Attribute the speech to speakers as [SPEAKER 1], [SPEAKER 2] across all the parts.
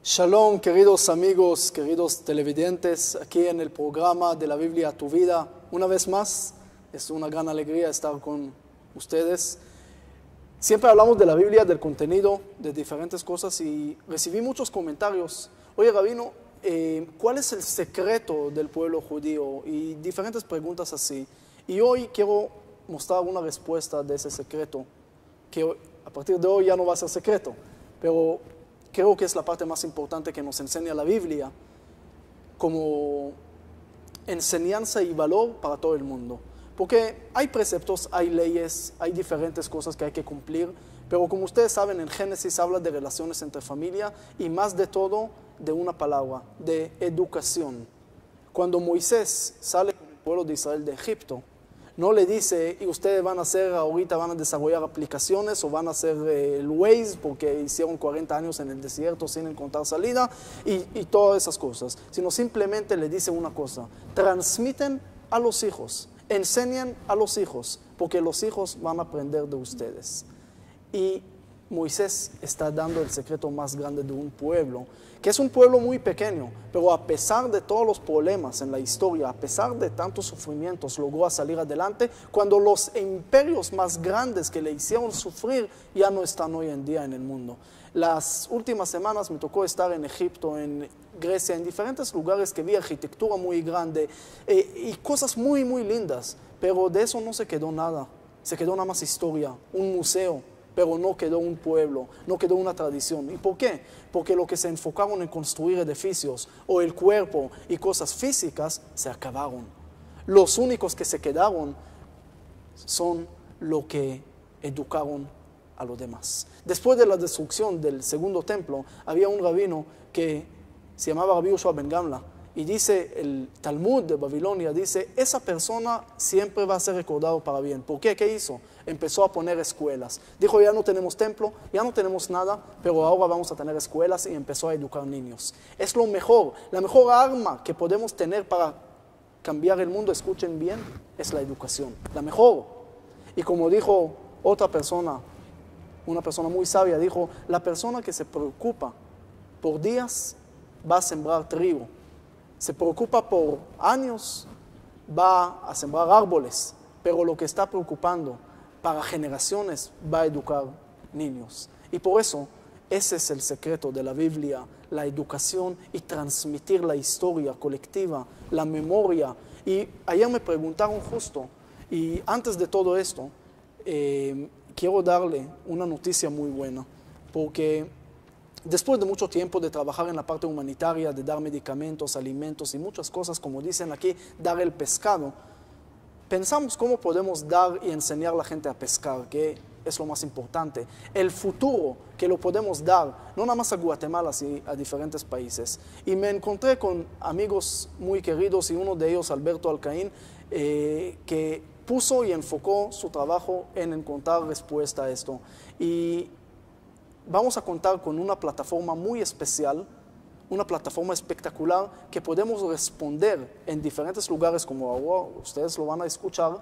[SPEAKER 1] Shalom, queridos amigos, queridos televidentes, aquí en el programa de la Biblia a tu vida. Una vez más, es una gran alegría estar con ustedes. Siempre hablamos de la Biblia, del contenido, de diferentes cosas y recibí muchos comentarios. Oye, Rabino, ¿cuál es el secreto del pueblo judío? Y diferentes preguntas así. Y hoy quiero mostrar una respuesta de ese secreto, que a partir de hoy ya no va a ser secreto, pero creo que es la parte más importante que nos enseña la Biblia como enseñanza y valor para todo el mundo. Porque hay preceptos, hay leyes, hay diferentes cosas que hay que cumplir, pero como ustedes saben, en Génesis habla de relaciones entre familia y más de todo de una palabra, de educación. Cuando Moisés sale con el pueblo de Israel de Egipto, no le dice, y ustedes van a hacer, ahorita van a desarrollar aplicaciones o van a hacer el Waze porque hicieron 40 años en el desierto sin encontrar salida y todas esas cosas. Sino simplemente le dice una cosa, transmiten a los hijos, enseñan a los hijos, porque los hijos van a aprender de ustedes. Y Moisés está dando el secreto más grande de un pueblo, que es un pueblo muy pequeño, pero a pesar de todos los problemas en la historia, a pesar de tantos sufrimientos, logró salir adelante cuando los imperios más grandes que le hicieron sufrir ya no están hoy en día en el mundo. Las últimas semanas me tocó estar en Egipto, en Grecia, en diferentes lugares que vi arquitectura muy grande y cosas muy, muy lindas, pero de eso no se quedó nada, se quedó nada más historia, un museo. Pero no quedó un pueblo, no quedó una tradición. ¿Y por qué? Porque lo que se enfocaron en construir edificios o el cuerpo y cosas físicas se acabaron. Los únicos que se quedaron son los que educaron a los demás. Después de la destrucción del segundo templo, había un rabino que se llamaba Rabbi Yoshua ben Gamla. Y dice el Talmud de Babilonia, dice, esa persona siempre va a ser recordado para bien. ¿Por qué? ¿Qué hizo? Empezó a poner escuelas. Dijo, ya no tenemos templo, ya no tenemos nada, pero ahora vamos a tener escuelas y empezó a educar niños. Es lo mejor, la mejor arma que podemos tener para cambiar el mundo, escuchen bien, es la educación. La mejor. Y como dijo otra persona, una persona muy sabia, dijo, la persona que se preocupa por días va a sembrar trigo. Se preocupa por años, va a sembrar árboles, pero lo que está preocupando para generaciones va a educar niños. Y por eso, ese es el secreto de la Biblia, la educación y transmitir la historia colectiva, la memoria. Y ayer me preguntaron justo, y antes de todo esto, quiero darle una noticia muy buena, porque después de mucho tiempo de trabajar en la parte humanitaria, de dar medicamentos, alimentos y muchas cosas, como dicen aquí, dar el pescado, pensamos cómo podemos dar y enseñar a la gente a pescar, que es lo más importante. El futuro que lo podemos dar, no nada más a Guatemala, sino a diferentes países. Y me encontré con amigos muy queridos y uno de ellos, Alberto Alcaín, que puso y enfocó su trabajo en encontrar respuesta a esto. Y vamos a contar con una plataforma muy especial, una plataforma espectacular que podemos responder en diferentes lugares, como ahora ustedes lo van a escuchar,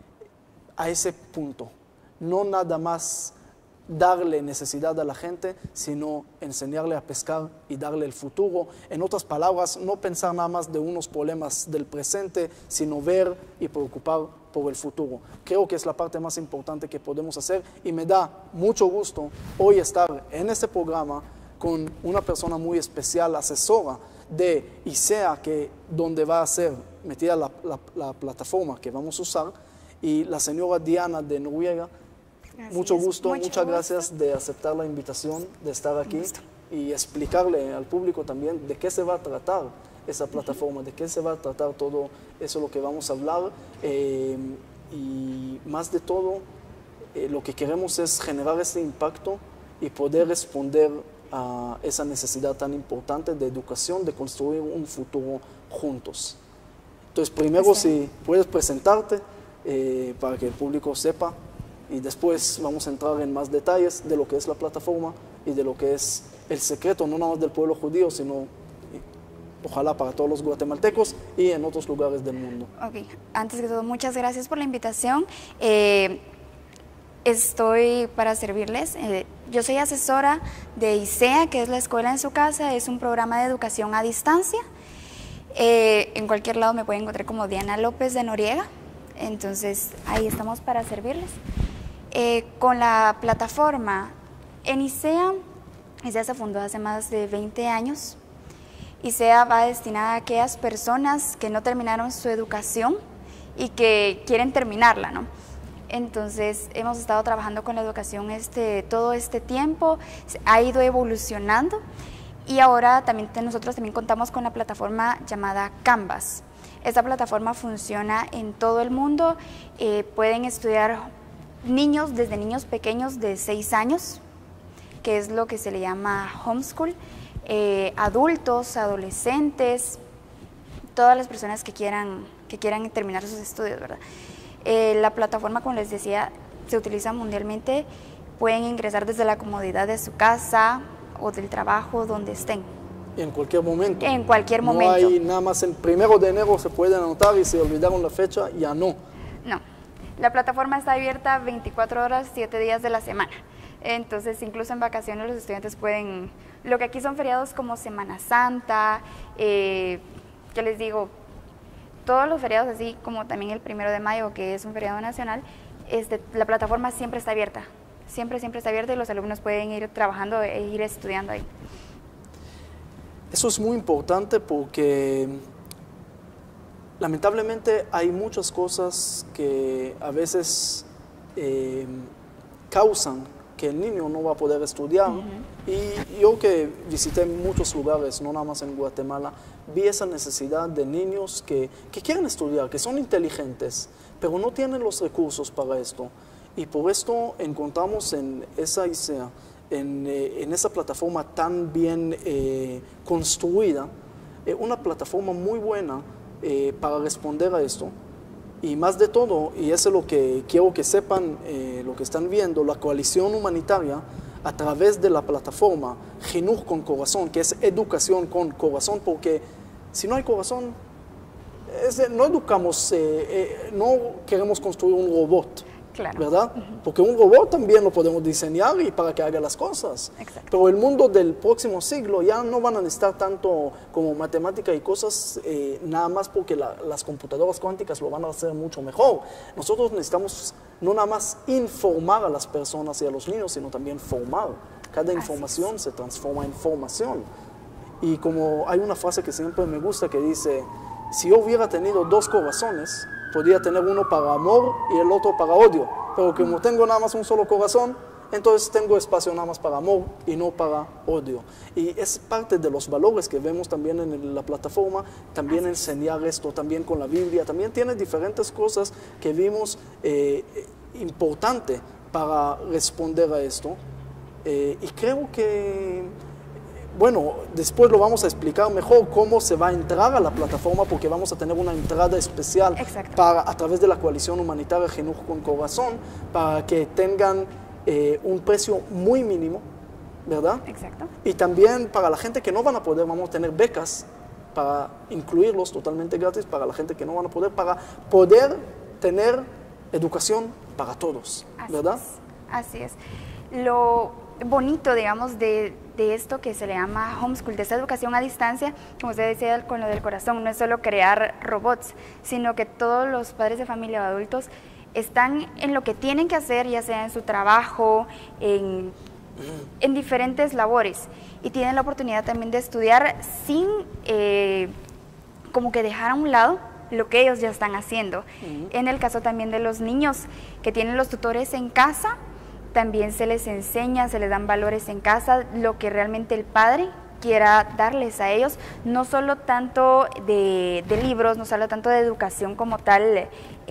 [SPEAKER 1] a ese punto. No nada más darle necesidad a la gente, sino enseñarle a pescar y darle el futuro. En otras palabras, no pensar nada más de unos problemas del presente, sino ver y preocupar por el futuro. Creo que es la parte más importante que podemos hacer y me da mucho gusto hoy estar en este programa con una persona muy especial, asesora de ISEA, que donde va a ser metida la plataforma que vamos a usar, y la señora Diana de Noruega. Mucho gusto, muchas gracias de aceptar la invitación, de estar aquí y explicarle al público también de qué se va a tratar esa plataforma, de qué se va a tratar todo eso lo que vamos a hablar. Y más de todo, lo que queremos es generar ese impacto y poder responder a esa necesidad tan importante de educación, de construir un futuro juntos. Entonces, primero, si puedes presentarte para que el público sepa, y después vamos a entrar en más detalles de lo que es la plataforma y de lo que es el secreto, no nada más del pueblo judío, sino ojalá para todos los guatemaltecos y en otros lugares del mundo.
[SPEAKER 2] Ok, antes que todo, muchas gracias por la invitación. Estoy para servirles. Yo soy asesora de ISEA, que es la Escuela en su Casa, es un programa de educación a distancia. En cualquier lado me pueden encontrar como Diana López de Noriega, entonces ahí estamos para servirles. Con la plataforma en ISEA se fundó hace más de 20 años. ISEA va destinada a aquellas personas que no terminaron su educación y que quieren terminarla, ¿no? Entonces hemos estado trabajando con la educación todo este tiempo, ha ido evolucionando y ahora nosotros también contamos con la plataforma llamada Canvas. Esta plataforma funciona en todo el mundo, pueden estudiar desde niños pequeños de 6 años, que es lo que se le llama homeschool, adultos, adolescentes, todas las personas que quieran terminar sus estudios, ¿verdad? La plataforma, como les decía, se utiliza mundialmente, pueden ingresar desde la comodidad de su casa o del trabajo, donde estén.
[SPEAKER 1] En cualquier momento.
[SPEAKER 2] En cualquier momento.
[SPEAKER 1] No hay nada más, el 1 de enero se pueden anotar y si olvidaron la fecha, ya no.
[SPEAKER 2] No, la plataforma está abierta 24 horas, 7 días de la semana. Entonces, incluso en vacaciones los estudiantes pueden, lo que aquí son feriados como Semana Santa, ¿qué les digo? Todos los feriados, así como también el 1 de mayo, que es un feriado nacional, la plataforma siempre está abierta. Siempre está abierta y los alumnos pueden ir trabajando e ir estudiando ahí.
[SPEAKER 1] Eso es muy importante porque lamentablemente hay muchas cosas que a veces causan que el niño no va a poder estudiar. Y yo que visité muchos lugares, no nada más en Guatemala, vi esa necesidad de niños que quieren estudiar, que son inteligentes, pero no tienen los recursos para esto. Y por esto encontramos en esa ISEA, en esa plataforma tan bien construida, una plataforma muy buena para responder a esto. Y más de todo, y eso es lo que quiero que sepan, lo que están viendo, la coalición humanitaria a través de la plataforma Jinuj con Corazón, que es educación con corazón, porque si no hay corazón, no educamos, no queremos construir un robot. Claro. ¿Verdad? Porque un robot también lo podemos diseñar y para que haga las cosas.
[SPEAKER 2] Exacto.
[SPEAKER 1] Pero el mundo del próximo siglo ya no van a necesitar tanto como matemática y cosas, nada más porque las computadoras cuánticas lo van a hacer mucho mejor. Nosotros necesitamos no nada más informar a las personas y a los niños, sino también formar. Cada información se transforma en formación. Y como hay una frase que siempre me gusta que dice, si yo hubiera tenido 2 corazones, podría tener uno para amor y el otro para odio, pero como tengo nada más un solo corazón, entonces tengo espacio nada más para amor y no para odio. Y es parte de los valores que vemos también en la plataforma, también enseñar esto, también con la Biblia, también tiene diferentes cosas que vimos importante para responder a esto. Y creo que bueno, después lo vamos a explicar mejor cómo se va a entrar a la plataforma, porque vamos a tener una entrada especial a través de la coalición humanitaria Jinuj con Corazón, para que tengan un precio muy mínimo, ¿verdad? Exacto. Y también para la gente que no van a poder, vamos a tener becas para incluirlos totalmente gratis para la gente que no van a poder, para poder tener educación para todos, ¿verdad?
[SPEAKER 2] Así es. Lo bonito, digamos, de esto que se le llama homeschool, de esta educación a distancia, como usted decía con lo del corazón, no es solo crear robots, sino que todos los padres de familia o adultos están en lo que tienen que hacer, ya sea en su trabajo, en diferentes labores, y tienen la oportunidad también de estudiar sin como que dejar a un lado lo que ellos ya están haciendo. En el caso también de los niños que tienen los tutores en casa, también se les enseña, se les dan valores en casa, lo que realmente el padre quiera darles a ellos, no solo tanto de libros, no solo tanto de educación como tal,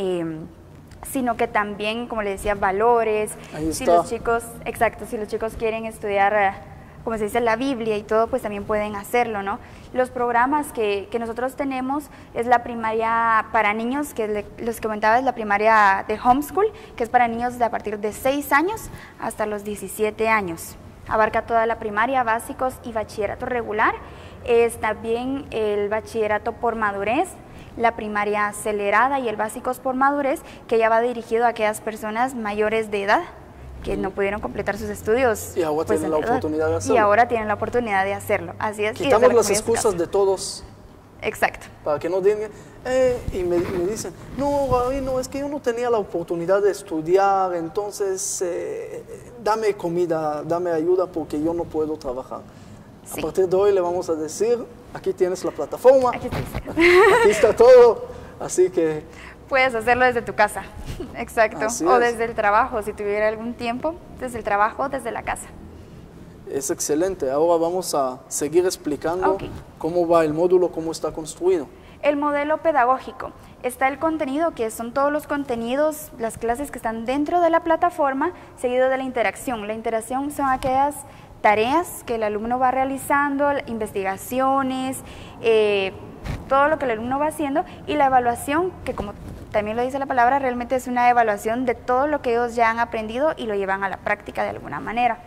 [SPEAKER 2] sino que también, como le decía, valores. Si los chicos, exacto, si los chicos quieren estudiar, como se dice, la Biblia y todo, pues también pueden hacerlo, ¿no? Los programas que nosotros tenemos es la primaria para niños, que los que comentaba es la primaria de homeschool, que es para niños de a partir de 6 años hasta los 17 años. Abarca toda la primaria, básicos y bachillerato regular. Es también el bachillerato por madurez, la primaria acelerada y el básicos por madurez, que ya va dirigido a aquellas personas mayores de edad que no pudieron completar sus estudios.
[SPEAKER 1] Y ahora
[SPEAKER 2] pues,
[SPEAKER 1] tienen la oportunidad de hacerlo.
[SPEAKER 2] Y ahora tienen la oportunidad de hacerlo, así es.
[SPEAKER 1] Quitamos las excusas de todos.
[SPEAKER 2] Exacto.
[SPEAKER 1] Para que no digan, y me dicen, no, Rabino, es que yo no tenía la oportunidad de estudiar, entonces dame comida, dame ayuda porque yo no puedo trabajar. Sí. A partir de hoy le vamos a decir, aquí tienes la plataforma, aquí está todo, así que...
[SPEAKER 2] Puedes hacerlo desde tu casa, exacto, o desde el trabajo, si tuviera algún tiempo, desde el trabajo, desde la casa.
[SPEAKER 1] Es excelente. Ahora vamos a seguir explicando cómo va el módulo, cómo está construido.
[SPEAKER 2] El modelo pedagógico. Está el contenido, que son todos los contenidos, las clases que están dentro de la plataforma, seguido de la interacción. La interacción son aquellas tareas que el alumno va realizando, investigaciones, todo lo que el alumno va haciendo, y la evaluación, que como también lo dice la palabra, realmente es una evaluación de todo lo que ellos ya han aprendido y lo llevan a la práctica de alguna manera.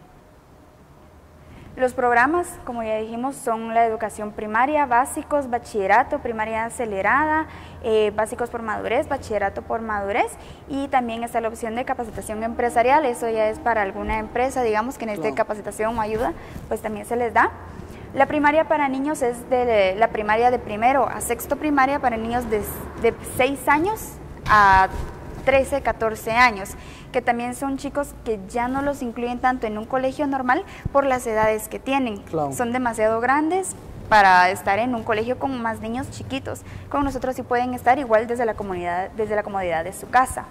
[SPEAKER 2] Los programas, como ya dijimos, son la educación primaria, básicos, bachillerato, primaria acelerada, básicos por madurez, bachillerato por madurez, y también está la opción de capacitación empresarial. Eso ya es para alguna empresa, digamos, que necesite capacitación o ayuda, pues también se les da. La primaria para niños es de la primaria de primero a sexto primaria para niños de 6 años a 13, 14 años, que también son chicos que ya no los incluyen tanto en un colegio normal por las edades que tienen. Claro. Son demasiado grandes para estar en un colegio con más niños chiquitos. Con nosotros sí pueden estar igual desde la comodidad de su casa.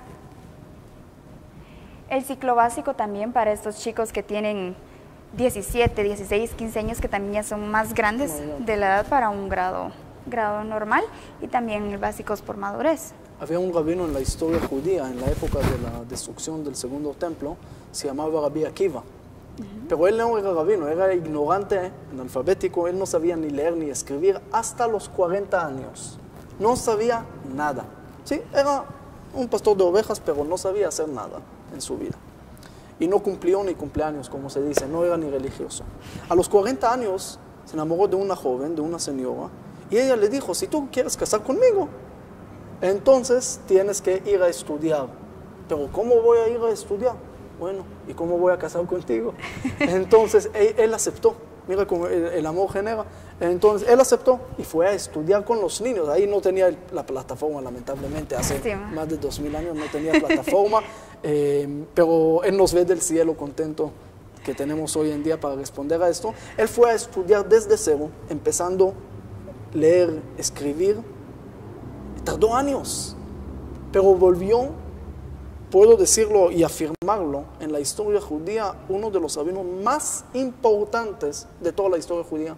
[SPEAKER 2] El ciclo básico también para estos chicos que tienen 17, 16, 15 años, que también ya son más grandes de la edad para un grado normal, y también básicos por madurez.
[SPEAKER 1] Había un rabino en la historia judía, en la época de la destrucción del segundo templo, se llamaba Rabbi Akiva. Pero él no era rabino, era ignorante, analfabético, él no sabía ni leer ni escribir hasta los 40 años. No sabía nada. Sí, era un pastor de ovejas, pero no sabía hacer nada en su vida. Y no cumplió ni cumpleaños, como se dice, no era ni religioso. A los 40 años se enamoró de una joven, de una señora, y ella le dijo, si tú quieres casar conmigo, entonces tienes que ir a estudiar. Pero ¿cómo voy a ir a estudiar? Bueno, ¿y cómo voy a casar contigo? Entonces él aceptó. Mira cómo el amor genera. Entonces él aceptó y fue a estudiar con los niños. Ahí no tenía la plataforma, lamentablemente. Hace más de 2000 años no tenía plataforma. Pero él nos ve del cielo contento que tenemos hoy en día para responder a esto. Él fue a estudiar desde cero, empezando a leer, escribir. Tardó años, pero volvió, puedo decirlo y afirmarlo, en la historia judía, uno de los rabinos más importantes de toda la historia judía,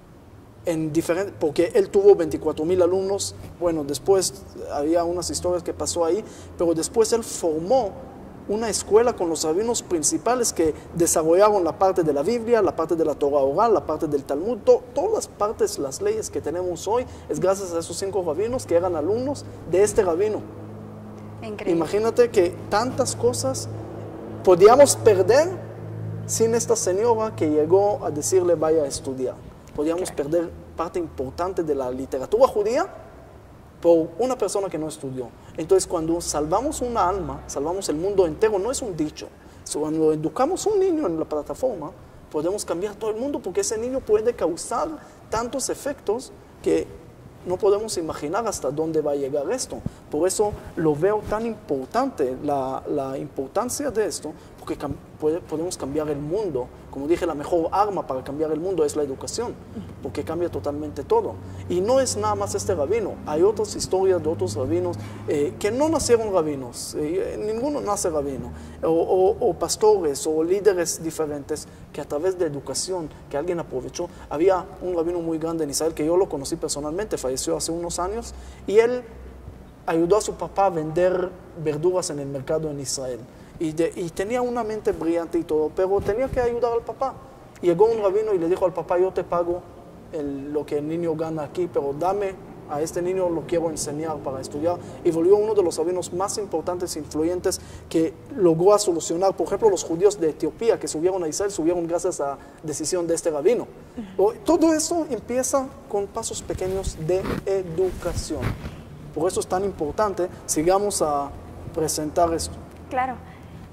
[SPEAKER 1] porque él tuvo 24,000 alumnos. Bueno, después había unas historias que pasó ahí, pero después él formó una escuela con los rabinos principales que desarrollaron la parte de la Biblia, la parte de la Torah oral, la parte del Talmud, todas las partes, las leyes que tenemos hoy, es gracias a esos 5 rabinos que eran alumnos de este rabino. Increíble. Imagínate que tantas cosas podíamos perder sin esta señora que llegó a decirle vaya a estudiar. Podíamos perder parte importante de la literatura judía por una persona que no estudió. Entonces, cuando salvamos una alma, salvamos el mundo entero, no es un dicho. Cuando educamos a un niño en la plataforma, podemos cambiar todo el mundo, porque ese niño puede causar tantos efectos que no podemos imaginar hasta dónde va a llegar esto. Por eso lo veo tan importante, la importancia de esto, porque podemos cambiar el mundo. Como dije, la mejor arma para cambiar el mundo es la educación, porque cambia totalmente todo. Y no es nada más este rabino, hay otras historias de otros rabinos que no nacieron rabinos, ninguno nace rabino, o pastores o líderes diferentes que a través de educación que alguien aprovechó. Había un rabino muy grande en Israel que yo lo conocí personalmente, falleció hace unos años, y él ayudó a su papá a vender verduras en el mercado en Israel. Y tenía una mente brillante y todo, pero tenía que ayudar al papá. Y llegó un rabino y le dijo al papá, yo te pago lo que el niño gana aquí, pero dame a este niño, lo quiero enseñar para estudiar. Y volvió uno de los rabinos más importantes e influyentes que logró a solucionar, por ejemplo, los judíos de Etiopía que subieron a Israel, subieron gracias a la decisión de este rabino. Todo eso empieza con pasos pequeños de educación. Por eso es tan importante, sigamos a presentar esto.
[SPEAKER 2] Claro.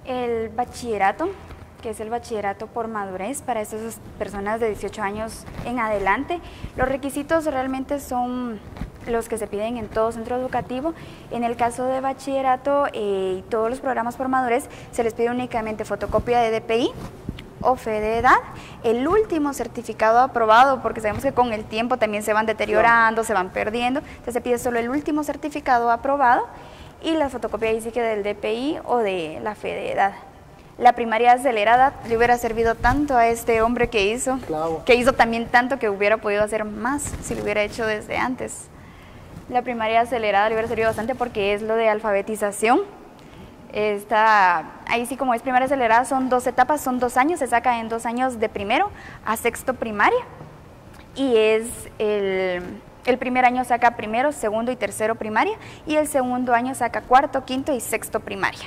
[SPEAKER 2] El bachillerato, que es el bachillerato por madurez para esas personas de 18 años en adelante. Los requisitos realmente son los que se piden en todo centro educativo. En el caso de bachillerato y todos los programas por madurez, se les pide únicamente fotocopia de DPI o fe de edad, el último certificado aprobado, porque sabemos que con el tiempo también se van deteriorando, se van perdiendo, entonces se pide solo el último certificado aprobado y la fotocopia ahí sí que del DPI o de la fe de edad. La primaria acelerada le hubiera servido tanto a este hombre que hizo también tanto que hubiera podido hacer más si lo hubiera hecho desde antes. La primaria acelerada le hubiera servido bastante porque es lo de alfabetización. Ahí sí, como es primaria acelerada, son 2 etapas, son 2 años, se saca en 2 años de primero a sexto primaria. Y es el primer año saca primero, segundo y tercero primaria, y el segundo año saca cuarto, quinto y sexto primaria.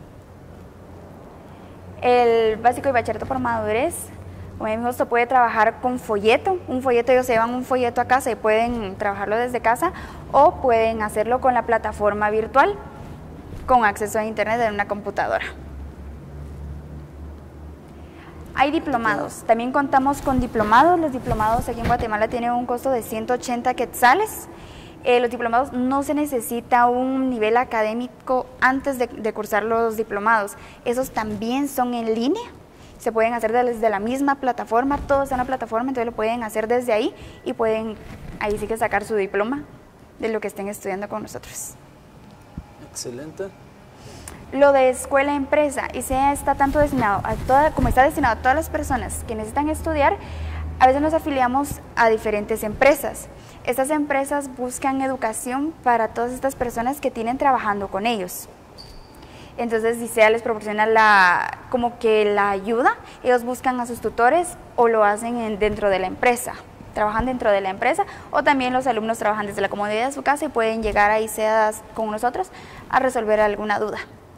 [SPEAKER 2] El básico y bachillerato por madurez, como dijimos, se puede trabajar con folleto. Un folleto, ellos se llevan un folleto a casa y pueden trabajarlo desde casa o pueden hacerlo con la plataforma virtual con acceso a internet en una computadora. Hay diplomados, también contamos con diplomados. Los diplomados aquí en Guatemala tienen un costo de 180 quetzales. Los diplomados no se necesita un nivel académico antes de cursar los diplomados. Esos también son en línea. Se pueden hacer desde la misma plataforma, todo está en la plataforma, entonces lo pueden hacer desde ahí y pueden ahí sí que sacar su diploma de lo que estén estudiando con nosotros.
[SPEAKER 1] Excelente.
[SPEAKER 2] Lo de escuela-empresa, y está tanto destinado como está destinado a todas las personas que necesitan estudiar, a veces nos afiliamos a diferentes empresas. Estas empresas buscan educación para todas estas personas que tienen trabajando con ellos. Entonces, si SEA les proporciona como que la ayuda, ellos buscan a sus tutores o lo hacen dentro de la empresa, trabajan dentro de la empresa, o también los alumnos trabajan desde la comodidad de su casa y pueden llegar a ISEA con nosotros a resolver alguna duda.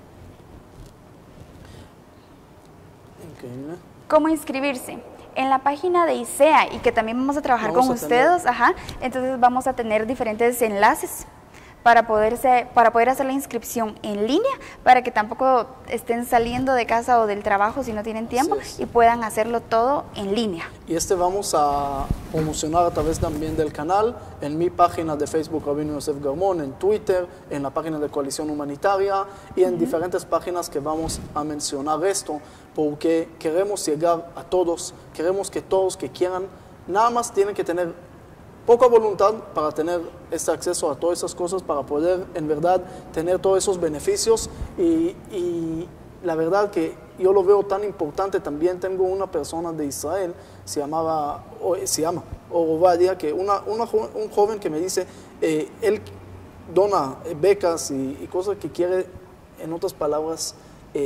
[SPEAKER 1] Increíble.
[SPEAKER 2] ¿Cómo inscribirse? En la página de ISEA, y que también vamos a trabajar con ustedes, entonces vamos a tener diferentes enlaces para poder hacer la inscripción en línea, para que tampoco estén saliendo de casa o del trabajo si no tienen tiempo y puedan hacerlo todo en línea.
[SPEAKER 1] Y vamos a promocionar a través también del canal, en mi página de Facebook Rabino Yosef Garmon, en Twitter, en la página de Coalición Humanitaria y en diferentes páginas que vamos a mencionar esto, porque queremos llegar a todos, queremos que todos que quieran, nada más tienen que tener poca voluntad para tener este acceso a todas esas cosas, para poder en verdad tener todos esos beneficios y la verdad que yo lo veo tan importante. También tengo una persona de Israel, se llama Ovadia, que un joven que me dice, él dona becas y cosas que quiere, en otras palabras,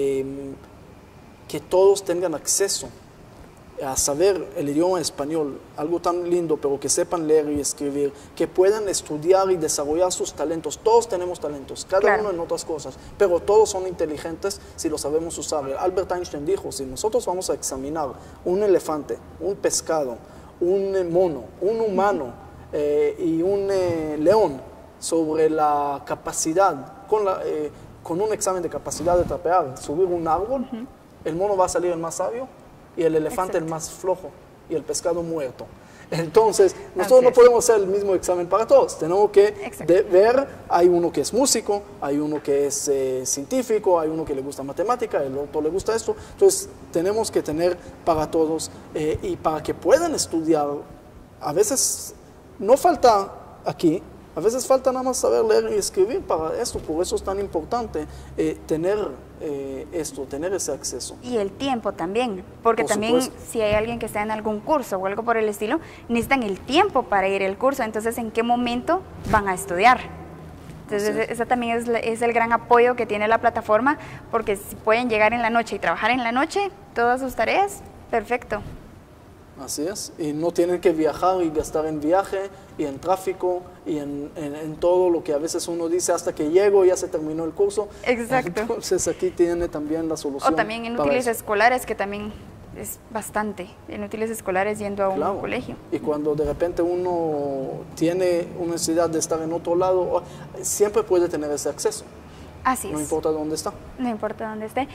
[SPEAKER 1] que todos tengan acceso a saber el idioma español, algo tan lindo, pero que sepan leer y escribir, que puedan estudiar y desarrollar sus talentos. Todos tenemos talentos, cada uno en otras cosas, pero todos son inteligentes si lo sabemos usar. Albert Einstein dijo, si nosotros vamos a examinar un elefante, un pescado, un mono, un humano y un león sobre la capacidad, con un examen de capacidad de trapear, subir un árbol, el mono va a salir el más sabio y el elefante el más flojo y el pescado muerto. Entonces, nosotros no podemos hacer el mismo examen para todos. Tenemos que ver, hay uno que es músico, hay uno que es científico, hay uno que le gusta matemática, el otro le gusta esto. Entonces, tenemos que tener para todos y para que puedan estudiar. A veces no falta aquí, a veces falta nada más saber leer y escribir para esto. Por eso es tan importante tener tener ese acceso.
[SPEAKER 2] Y el tiempo también, porque también si hay alguien que está en algún curso o algo por el estilo, necesitan el tiempo para ir al curso. Entonces, ¿en qué momento van a estudiar? Entonces, ese también es el gran apoyo que tiene la plataforma, porque si pueden llegar en la noche y trabajar en la noche, todas sus tareas, perfecto.
[SPEAKER 1] Así es, y no tienen que viajar y gastar en viaje y en tráfico y en todo lo que a veces uno dice hasta que llego ya se terminó el curso.
[SPEAKER 2] Exacto.
[SPEAKER 1] Entonces aquí tiene también la solución.
[SPEAKER 2] O también en útiles escolares, que también es bastante, en útiles escolares yendo a un colegio.
[SPEAKER 1] Y cuando de repente uno tiene una necesidad de estar en otro lado, siempre puede tener ese acceso.
[SPEAKER 2] Así es.
[SPEAKER 1] No importa dónde está.
[SPEAKER 2] No importa dónde esté.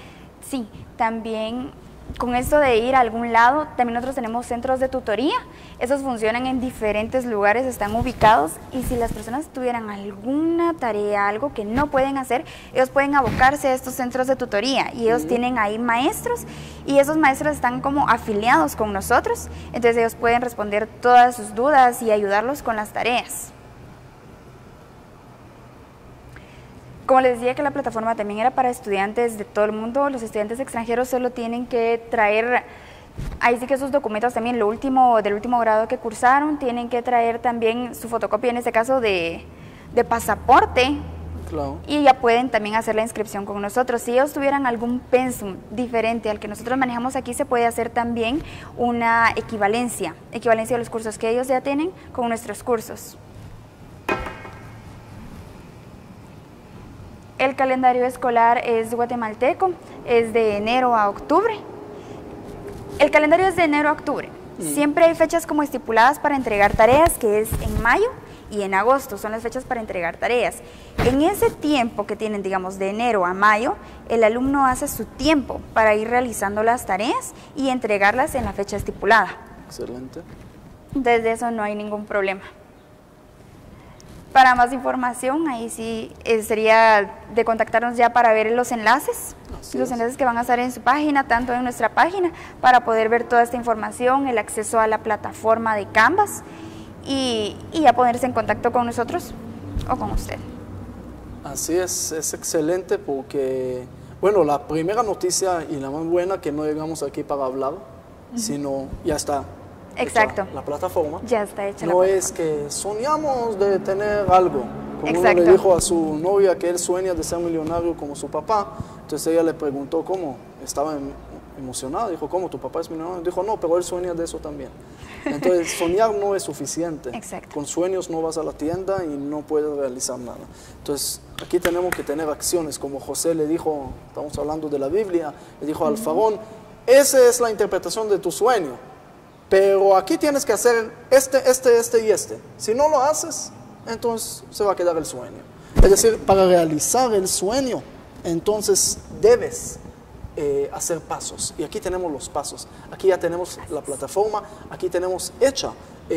[SPEAKER 2] Sí, también con esto de ir a algún lado, también nosotros tenemos centros de tutoría. Esos funcionan en diferentes lugares, están ubicados, y si las personas tuvieran alguna tarea, algo que no pueden hacer, ellos pueden abocarse a estos centros de tutoría, y ellos tienen ahí maestros, y esos maestros están como afiliados con nosotros, entonces ellos pueden responder todas sus dudas y ayudarlos con las tareas. Como les decía que la plataforma también era para estudiantes de todo el mundo, los estudiantes extranjeros solo tienen que traer, ahí sí que sus documentos también, lo último, del último grado que cursaron, tienen que traer también su fotocopia, en este caso de pasaporte,
[SPEAKER 1] Claro.
[SPEAKER 2] y ya pueden también hacer la inscripción con nosotros. Si ellos tuvieran algún pensum diferente al que nosotros manejamos aquí, se puede hacer también una equivalencia de los cursos que ellos ya tienen con nuestros cursos. El calendario escolar es guatemalteco, es de enero a octubre. El calendario es de enero a octubre. Siempre hay fechas como estipuladas para entregar tareas, que es en mayo y en agosto, son las fechas para entregar tareas. En ese tiempo que tienen, digamos, de enero a mayo, el alumno hace su tiempo para ir realizando las tareas y entregarlas en la fecha estipulada.
[SPEAKER 1] Excelente.
[SPEAKER 2] Desde eso no hay ningún problema. Para más información, ahí sí sería de contactarnos ya para ver los enlaces. Los enlaces que van a estar en su página, tanto en nuestra página, para poder ver toda esta información, el acceso a la plataforma de Canvas y ya ponerse en contacto con nosotros o con usted.
[SPEAKER 1] Así es excelente porque, bueno, la primera noticia y la más buena, que no llegamos aquí para hablar, sino ya está.
[SPEAKER 2] Exacto.
[SPEAKER 1] La plataforma.
[SPEAKER 2] Ya está hecha la
[SPEAKER 1] No
[SPEAKER 2] plataforma.
[SPEAKER 1] es que soñamos de tener algo. Como uno
[SPEAKER 2] Exacto.
[SPEAKER 1] le dijo a su novia que él sueña de ser millonario como su papá. Entonces ella le preguntó cómo. Estaba emocionada. Dijo, ¿cómo? ¿Tu papá es millonario? Dijo, no, pero él sueña de eso también. Entonces soñar no es suficiente.
[SPEAKER 2] Exacto.
[SPEAKER 1] Con sueños no vas a la tienda y no puedes realizar nada. Entonces aquí tenemos que tener acciones. Como José le dijo, estamos hablando de la Biblia, le dijo al faraón, esa es la interpretación de tu sueño. Pero aquí tienes que hacer este y este. Si no lo haces, entonces se va a quedar el sueño. Es decir, para realizar el sueño, entonces debes hacer pasos. Y aquí tenemos los pasos. Aquí ya tenemos la plataforma, aquí tenemos hecha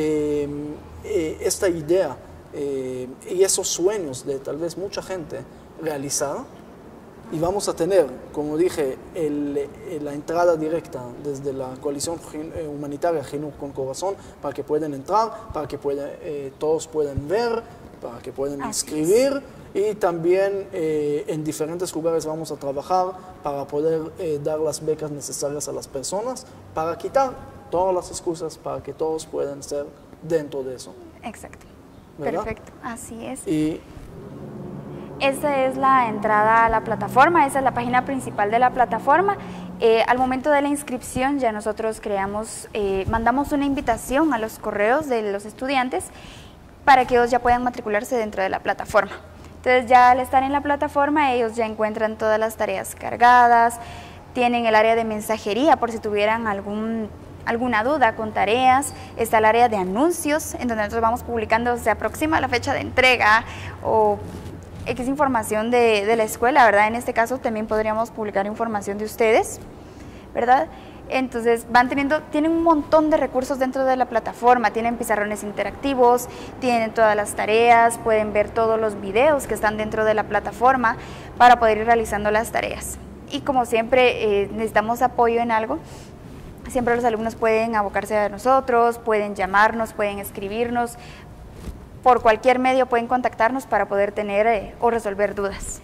[SPEAKER 1] esta idea y esos sueños de tal vez mucha gente realizada. Y vamos a tener, como dije, la entrada directa desde la coalición humanitaria Jinuj con Corazón, para que puedan entrar, para que todos puedan ver, para que puedan inscribir, y también en diferentes lugares vamos a trabajar para poder dar las becas necesarias a las personas, para quitar todas las excusas, para que todos puedan ser dentro de eso.
[SPEAKER 2] Exacto.
[SPEAKER 1] ¿Verdad?
[SPEAKER 2] Perfecto, así es.
[SPEAKER 1] Y
[SPEAKER 2] esa es la entrada a la plataforma, esa es la página principal de la plataforma. Al momento de la inscripción ya nosotros mandamos una invitación a los correos de los estudiantes para que ellos ya puedan matricularse dentro de la plataforma. Entonces ya al estar en la plataforma ellos ya encuentran todas las tareas cargadas, tienen el área de mensajería por si tuvieran alguna duda con tareas, está el área de anuncios en donde nosotros vamos publicando, se aproxima la fecha de entrega o X información de la escuela, ¿verdad? En este caso también podríamos publicar información de ustedes, ¿verdad? Entonces tienen un montón de recursos dentro de la plataforma, tienen pizarrones interactivos, tienen todas las tareas, pueden ver todos los videos que están dentro de la plataforma para poder ir realizando las tareas. Y como siempre necesitamos apoyo en algo, siempre los alumnos pueden abocarse a nosotros, pueden llamarnos, pueden escribirnos, por cualquier medio pueden contactarnos para poder tener o resolver dudas.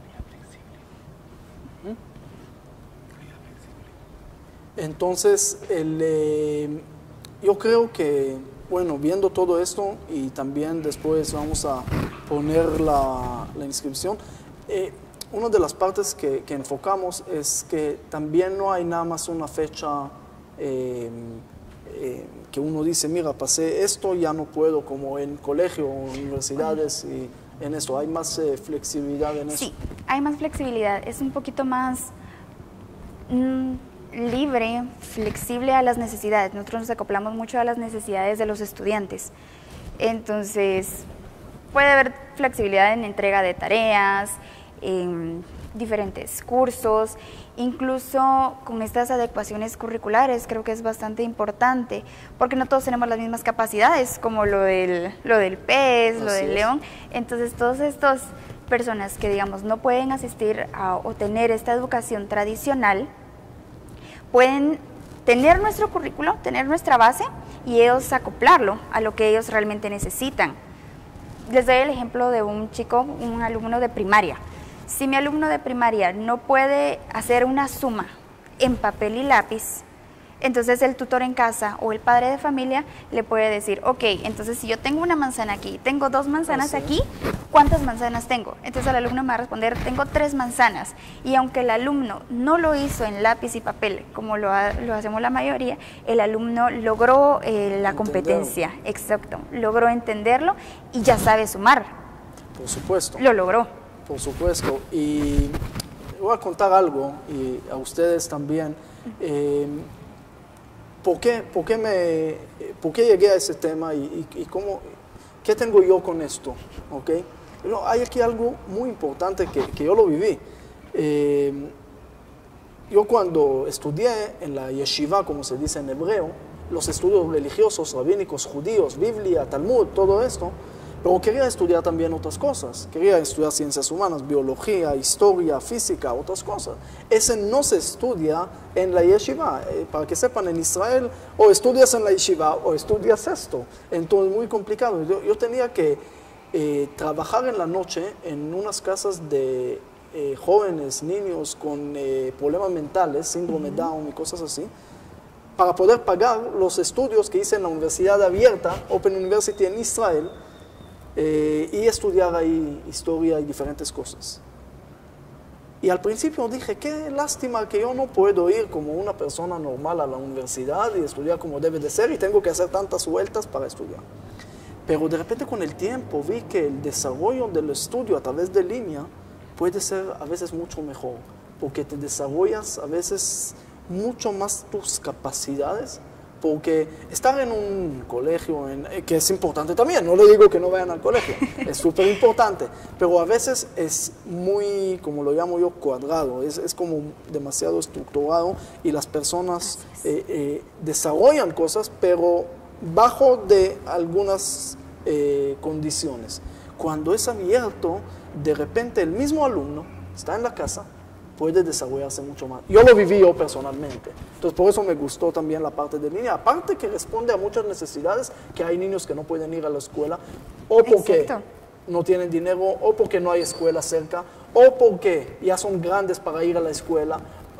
[SPEAKER 1] Entonces, yo creo que, bueno, viendo todo esto y también después vamos a poner la inscripción, una de las partes que enfocamos es que también no hay nada más una fecha que uno dice, mira, pasé esto, ya no puedo, como en colegio o universidades, y en eso, ¿hay más flexibilidad en eso?
[SPEAKER 2] Sí, hay más flexibilidad, es un poquito más libre, flexible a las necesidades. Nosotros nos acoplamos mucho a las necesidades de los estudiantes. Entonces, puede haber flexibilidad en entrega de tareas, en diferentes cursos, Incluso con estas adecuaciones curriculares creo que es bastante importante, porque no todos tenemos las mismas capacidades, como lo del pez, lo del león. Entonces, todas estas personas que, digamos, no pueden asistir o tener esta educación tradicional, pueden tener nuestro currículo, tener nuestra base y ellos acoplarlo a lo que ellos realmente necesitan. Les doy el ejemplo de un chico, un alumno de primaria. Si mi alumno de primaria no puede hacer una suma en papel y lápiz, entonces el tutor en casa o el padre de familia le puede decir, ok, entonces si yo tengo una manzana aquí, tengo 2 manzanas aquí, ¿cuántas manzanas tengo? Entonces el alumno me va a responder, tengo 3 manzanas. Y aunque el alumno no lo hizo en lápiz y papel, como lo hacemos la mayoría, el alumno logró la competencia, exacto, logró entenderlo y ya sabe sumar.
[SPEAKER 1] Por supuesto.
[SPEAKER 2] Lo logró.
[SPEAKER 1] Por supuesto. Y voy a contar algo, y a ustedes también. ¿Por qué llegué a ese tema y qué tengo yo con esto? ¿Okay? No, hay aquí algo muy importante que yo lo viví. Yo cuando estudié en la yeshiva, como se dice en hebreo, los estudios religiosos, rabínicos, judíos, Biblia, Talmud, todo esto, pero quería estudiar también otras cosas. Quería estudiar ciencias humanas, biología, historia, física, otras cosas. Ese no se estudia en la yeshiva. Para que sepan, en Israel, o estudias en la yeshiva o estudias esto. Entonces, muy complicado. Yo tenía que trabajar en la noche en unas casas de jóvenes, niños con problemas mentales, síndrome Down y cosas así, para poder pagar los estudios que hice en la universidad abierta, Open University en Israel, y estudiar ahí historia y diferentes cosas. Y al principio dije, qué lástima que yo no puedo ir como una persona normal a la universidad y estudiar como debe de ser y tengo que hacer tantas vueltas para estudiar. Pero de repente con el tiempo vi que el desarrollo del estudio a través de línea puede ser a veces mucho mejor, porque te desarrollas a veces mucho más tus capacidades. Porque estar en un colegio, que es importante también, no le digo que no vayan al colegio, es súper importante, pero a veces es muy, como lo llamo yo, cuadrado, es como demasiado estructurado y las personas desarrollan cosas, pero bajo de algunas condiciones. Cuando es abierto, de repente el mismo alumno está en la casa, puede desarrollarse mucho más. Yo lo viví yo personalmente. Entonces, por eso me gustó también la parte de línea. Aparte que responde a muchas necesidades, que hay niños que no pueden ir a la escuela, o porque no tienen dinero, o porque no hay escuela cerca, o porque ya son grandes para ir a la escuela.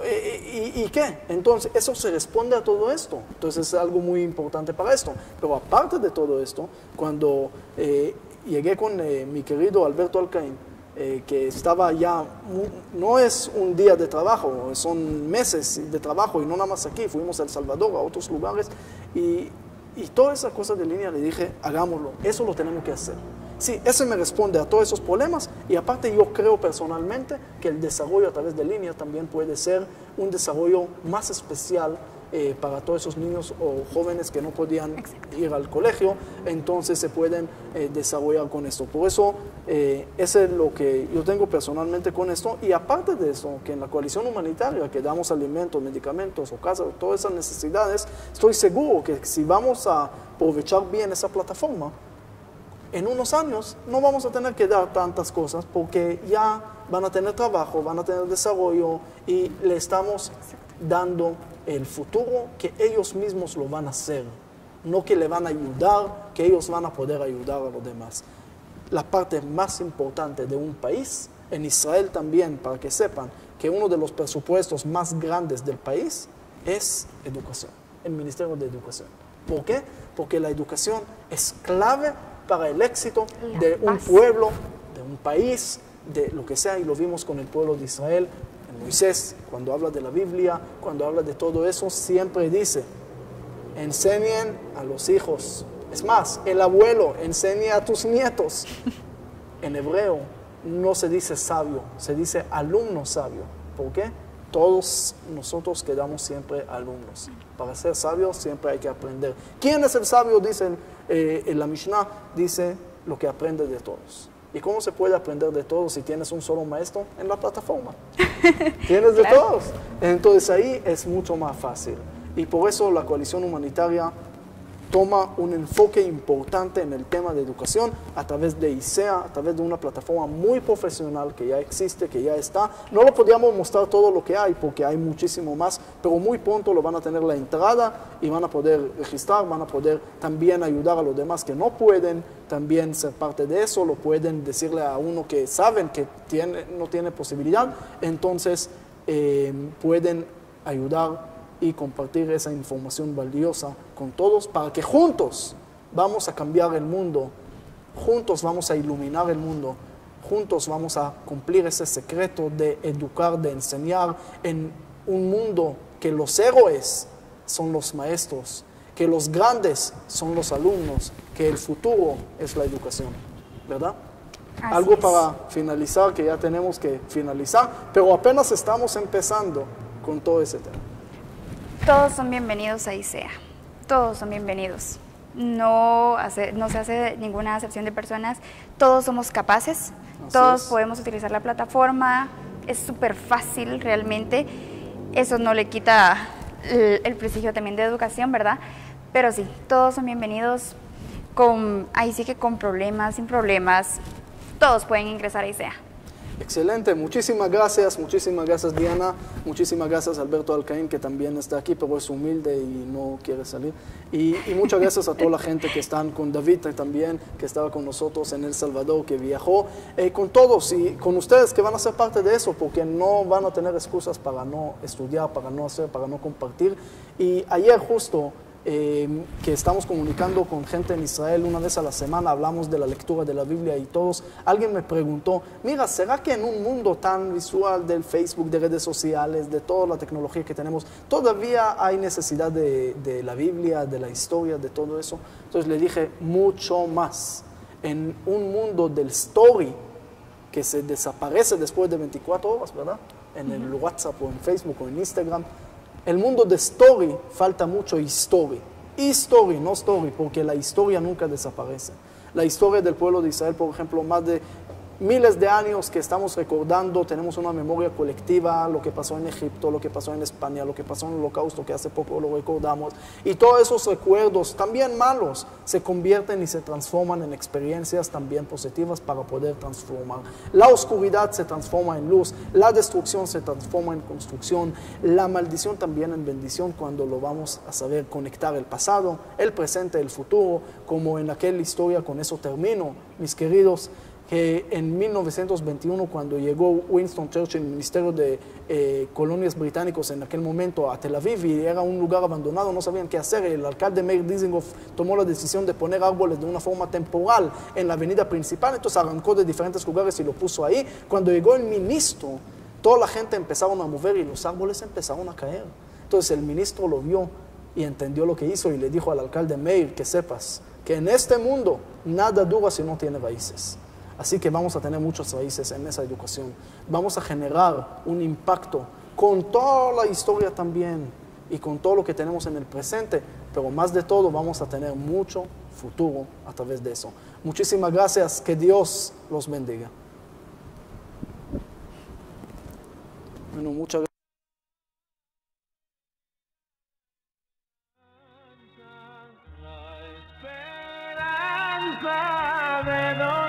[SPEAKER 1] ¿Y qué? Entonces, eso se responde a todo esto. Entonces, es algo muy importante para esto. Pero aparte de todo esto, cuando llegué con mi querido Alberto Alcaín, que estaba ya, no es un día de trabajo, son meses de trabajo y no nada más aquí, fuimos a El Salvador, a otros lugares y toda esa cosa de línea le dije, hagámoslo, eso lo tenemos que hacer. Sí, ese me responde a todos esos problemas y aparte yo creo personalmente que el desarrollo a través de línea también puede ser un desarrollo más especial para todos esos niños o jóvenes que no podían ir al colegio, entonces se pueden desarrollar con esto. Por eso, ese es lo que yo tengo personalmente con esto. Y aparte de eso, que en la coalición humanitaria, que damos alimentos, medicamentos o casas, todas esas necesidades, estoy seguro que si vamos a aprovechar bien esa plataforma, en unos años no vamos a tener que dar tantas cosas porque ya van a tener trabajo, van a tener desarrollo y le estamos dando el futuro que ellos mismos lo van a hacer, no que le van a ayudar, que ellos van a poder ayudar a los demás. La parte más importante de un país, en Israel también, para que sepan, que uno de los presupuestos más grandes del país es educación, el Ministerio de Educación. ¿Por qué? Porque la educación es clave para el éxito de un pueblo, de un país, de lo que sea, y lo vimos con el pueblo de Israel. Moisés, cuando habla de la Biblia, cuando habla de todo eso, siempre dice, enseñen a los hijos. Es más, el abuelo enseña a tus nietos. En hebreo no se dice sabio, se dice alumno sabio. ¿Por qué? Todos nosotros quedamos siempre alumnos. Para ser sabios siempre hay que aprender. ¿Quién es el sabio? Dice en la Mishnah, dice lo que aprende de todos. ¿Y cómo se puede aprender de todo si tienes un solo maestro en la plataforma? Tienes de
[SPEAKER 2] Claro.
[SPEAKER 1] todos. Entonces ahí es mucho más fácil. Y por eso la coalición humanitaria toma un enfoque importante en el tema de educación a través de ISEA, a través de una plataforma muy profesional que ya existe, que ya está. No lo podríamos mostrar todo lo que hay porque hay muchísimo más, pero muy pronto lo van a tener la entrada y van a poder registrar, van a poder también ayudar a los demás que no pueden también ser parte de eso, lo pueden decirle a uno que saben que no tiene posibilidad, entonces pueden ayudar y compartir esa información valiosa con todos para que juntos vamos a cambiar el mundo, juntos vamos a iluminar el mundo, juntos vamos a cumplir ese secreto de educar, de enseñar en un mundo que los héroes son los maestros, que los grandes son los alumnos, que el futuro es la educación, ¿verdad?
[SPEAKER 2] Así
[SPEAKER 1] Algo
[SPEAKER 2] es.
[SPEAKER 1] para finalizar, que ya tenemos que finalizar, pero apenas estamos empezando con todo ese tema.
[SPEAKER 2] Todos son bienvenidos a ISEA, todos son bienvenidos. No se hace ninguna acepción de personas, todos somos capaces, todos podemos utilizar la plataforma, es súper fácil realmente, eso no le quita el prestigio también de educación, ¿verdad? Pero sí, todos son bienvenidos, ahí sí que con problemas, sin problemas, todos pueden ingresar a ISEA.
[SPEAKER 1] Excelente, muchísimas gracias Diana, muchísimas gracias Alberto Alcaín, que también está aquí, pero es humilde y no quiere salir. Y muchas gracias a toda la gente que están con David también, que estaba con nosotros en El Salvador, que viajó, con todos y con ustedes que van a ser parte de eso, porque no van a tener excusas para no estudiar, para no hacer, para no compartir. Y ayer justo, que estamos comunicando con gente en Israel una vez a la semana, hablamos de la lectura de la Biblia y todos, alguien me preguntó, mira, ¿será que en un mundo tan visual del Facebook, de redes sociales, de toda la tecnología que tenemos, todavía hay necesidad de la Biblia, de la historia, de todo eso? Entonces le dije, mucho más. En un mundo del story que se desaparece después de 24 horas, ¿verdad? En el WhatsApp o en Facebook o en Instagram, el mundo de story, falta mucho history. History, no story, porque la historia nunca desaparece. La historia del pueblo de Israel, por ejemplo, más de miles de años que estamos recordando, tenemos una memoria colectiva, lo que pasó en Egipto, lo que pasó en España, lo que pasó en el Holocausto, que hace poco lo recordamos, y todos esos recuerdos, también malos, se convierten y se transforman en experiencias también positivas para poder transformar. La oscuridad se transforma en luz, la destrucción se transforma en construcción, la maldición también en bendición cuando lo vamos a saber conectar el pasado, el presente, el futuro, como en aquella historia. Con eso termino, mis queridos, que en 1921, cuando llegó Winston Churchill, el Ministerio de Colonias Británicos en aquel momento a Tel Aviv, y era un lugar abandonado, no sabían qué hacer, el alcalde Meir Dizengoff tomó la decisión de poner árboles de una forma temporal en la avenida principal, entonces arrancó de diferentes lugares y lo puso ahí. Cuando llegó el ministro, toda la gente empezaron a mover y los árboles empezaron a caer. Entonces el ministro lo vio y entendió lo que hizo y le dijo al alcalde Meir, que sepas que en este mundo nada dura si no tiene raíces. Así que vamos a tener muchas raíces en esa educación. Vamos a generar un impacto con toda la historia también y con todo lo que tenemos en el presente, pero más de todo vamos a tener mucho futuro a través de eso. Muchísimas gracias, que Dios los bendiga. Bueno, muchas gracias.